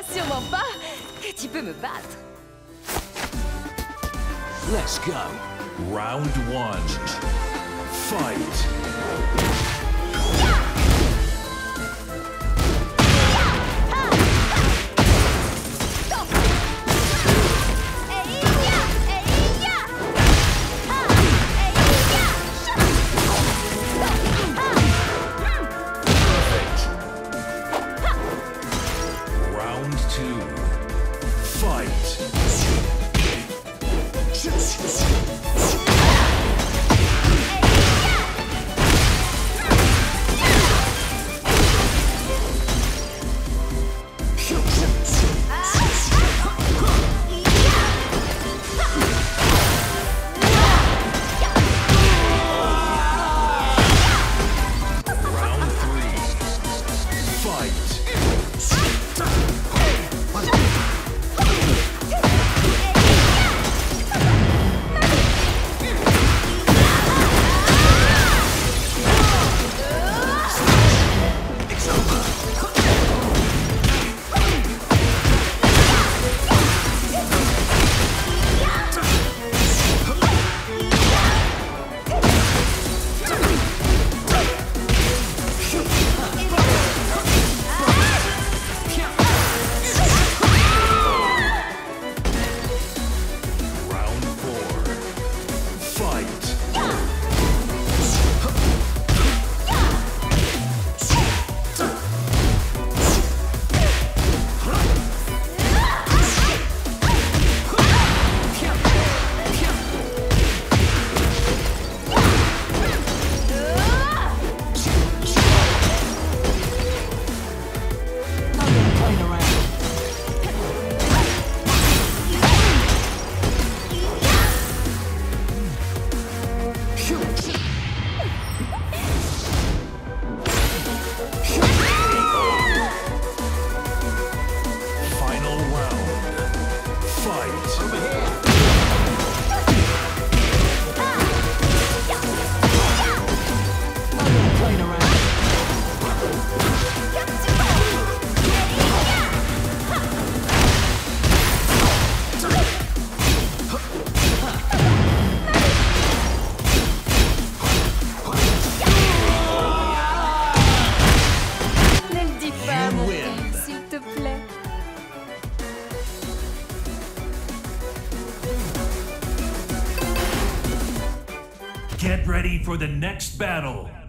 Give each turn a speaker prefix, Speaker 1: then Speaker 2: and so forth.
Speaker 1: sûrement pas que tu peux me battre.
Speaker 2: Let's go.
Speaker 3: Round 1. Fight. Round 2. Fight. Round 3. Fight. Round 4. Fight. Final round. Fight.
Speaker 2: Over here. Playing around.
Speaker 1: Ne le dis pas,
Speaker 3: You
Speaker 1: mon
Speaker 3: win.
Speaker 1: père, s'il te plaît.
Speaker 3: Get ready for the next battle.